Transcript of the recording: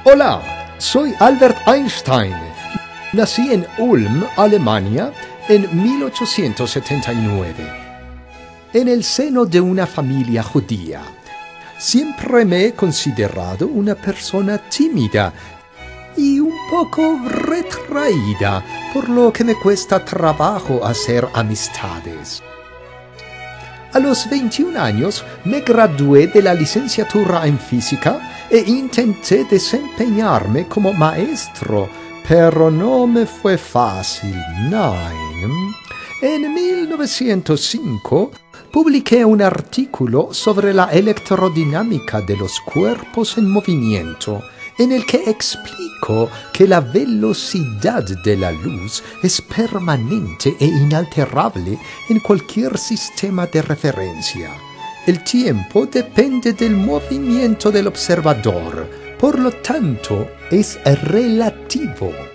Hola, soy Albert Einstein. Nací en Ulm, Alemania, en 1879, en el seno de una familia judía. Siempre me he considerado una persona tímida y un poco retraída, por lo que me cuesta trabajo hacer amistades. A los 21 años me gradué de la licenciatura en física e intenté desempeñarme como maestro, pero no me fue fácil. En 1905 publiqué un artículo sobre la electrodinámica de los cuerpos en movimiento, en el que explico que la velocidad de la luz es permanente e inalterable en cualquier sistema de referencia. El tiempo depende del movimiento del observador, por lo tanto es relativo.